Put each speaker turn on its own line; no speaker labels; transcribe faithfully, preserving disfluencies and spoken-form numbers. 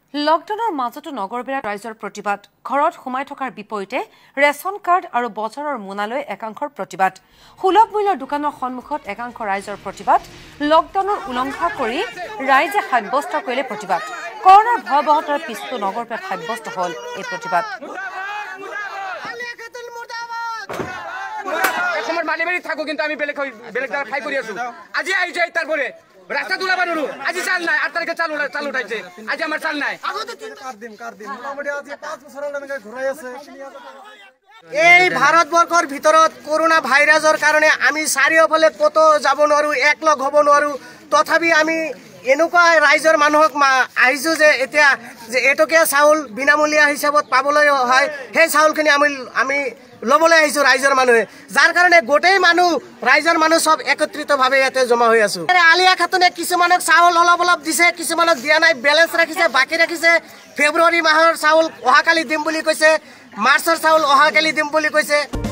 লকডাউনৰ মাজতো নগৰবেৰা ৰাইজৰ প্ৰতিবাদ ঘৰত সোমাই থকাৰ বিপৰীতে ৰেচন কাৰ্ড আৰু বজাৰৰ মোনালৈ একাংশৰ প্ৰতিবাদ সুলভ মূল্যৰ দোকানৰ সন্মুখত একাংশ ৰাইজৰ প্ৰতিবাদ লকডাউনৰ উলংঘা কৰি ৰাইজে সাব্যস্ত কৰিলে প্ৰতিবাদ কৰোনাৰ ভয়াৱহতাৰ পিছতো নগৰবেৰাত সাব্যস্ত হ'ল এই প্ৰতিবাদ
এসময় মালিবাৰী থাকো কিন্তু আমি বেলেগ বেলেগ জায়গা খাই কৰি আছো আজি আহি যায় তারপরে রাস্তা তুলাবা নরু আজি চাল নাই আট তারিখে চালু চালু উঠাইছে আজি আমার চাল নাই
কার দিন কার দিন মোটামুটি আজি পাঁচ বছর লাগে ঘুরাই আছে
এই ভারতবর্ষৰ ভিতৰত করোনা ভাইরাসৰ কাৰণে আমি চাৰিওফালে কত যাব নোৱাৰো একলগ হ'ব নোৱাৰো তথাপি আমি এনেকুৱা ৰাইজৰ মানুহক আহিছো যে এতিয়া যে এটকীয়া চাউল বিনামূলীয়া হিচাপত পাবলৈ হয় সেই চাউলখিনি আমি আমি লবলৈ আহিছো ৰাইজৰ মানুহে যাৰ কাৰণে গোটেই মানুহ ৰাইজৰ মানুহ সব একত্ৰিতভাৱে ইয়াতে জমা হৈ আছো আলিয়া খাতুনে কিছুমানক চাউল অলপ অলপ দিছে কিছুমানক দিয়া নাই বেলেন্স ৰাখিছে বাকি ৰাখিছে ফেব্ৰুৱাৰী মাহৰ চাউল অহাকালি দিম বুলি কৈছে মাৰ্চৰ চাউল অহাকালি দিম বুলি কৈছে